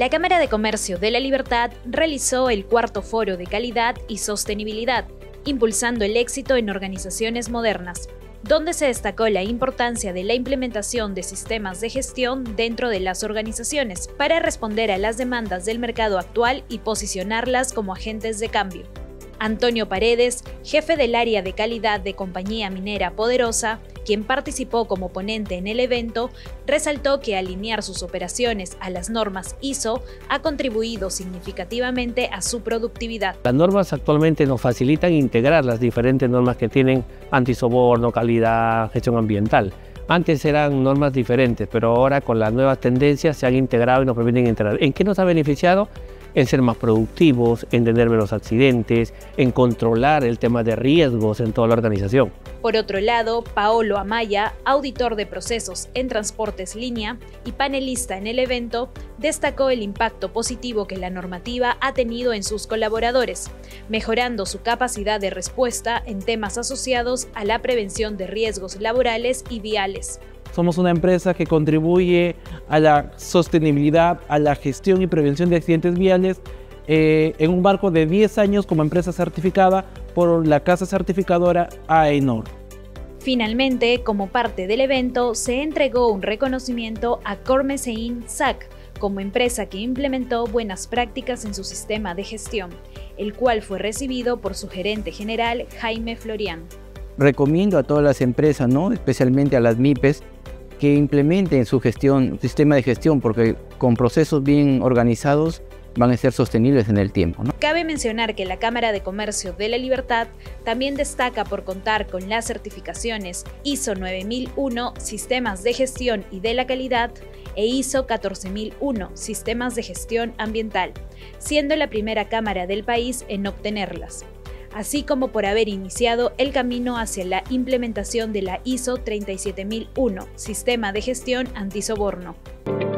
La Cámara de Comercio de la Libertad realizó el cuarto foro de calidad y sostenibilidad, impulsando el éxito en organizaciones modernas, donde se destacó la importancia de la implementación de sistemas de gestión dentro de las organizaciones para responder a las demandas del mercado actual y posicionarlas como agentes de cambio. Antonio Paredes, jefe del área de calidad de Compañía Minera Poderosa, quien participó como ponente en el evento, resaltó que alinear sus operaciones a las normas ISO ha contribuido significativamente a su productividad. Las normas actualmente nos facilitan integrar las diferentes normas que tienen antisoborno, calidad, gestión ambiental. Antes eran normas diferentes, pero ahora con las nuevas tendencias se han integrado y nos permiten integrar. ¿En qué nos ha beneficiado? En ser más productivos, en tener menos accidentes, en controlar el tema de riesgos en toda la organización. Por otro lado, Paolo Amaya, auditor de procesos en Transportes Línea y panelista en el evento, destacó el impacto positivo que la normativa ha tenido en sus colaboradores, mejorando su capacidad de respuesta en temas asociados a la prevención de riesgos laborales y viales. Somos una empresa que contribuye a la sostenibilidad, a la gestión y prevención de accidentes viales en un marco de 10 años como empresa certificada por la casa certificadora AENOR. Finalmente, como parte del evento, se entregó un reconocimiento a Cormesein SAC como empresa que implementó buenas prácticas en su sistema de gestión, el cual fue recibido por su gerente general, Jaime Florián. Recomiendo a todas las empresas, especialmente a las MIPES, que implementen su sistema de gestión, porque con procesos bien organizados van a ser sostenibles en el tiempo. Cabe mencionar que la Cámara de Comercio de la Libertad también destaca por contar con las certificaciones ISO 9001, Sistemas de Gestión y de la Calidad, e ISO 14001, Sistemas de Gestión Ambiental, siendo la primera cámara del país en obtenerlas, así como por haber iniciado el camino hacia la implementación de la ISO 37001, Sistema de Gestión Antisoborno.